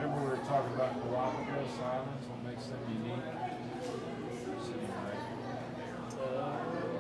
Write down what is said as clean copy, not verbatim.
Remember we were talking about Galapagos Islands, what makes them unique? Sitting right there.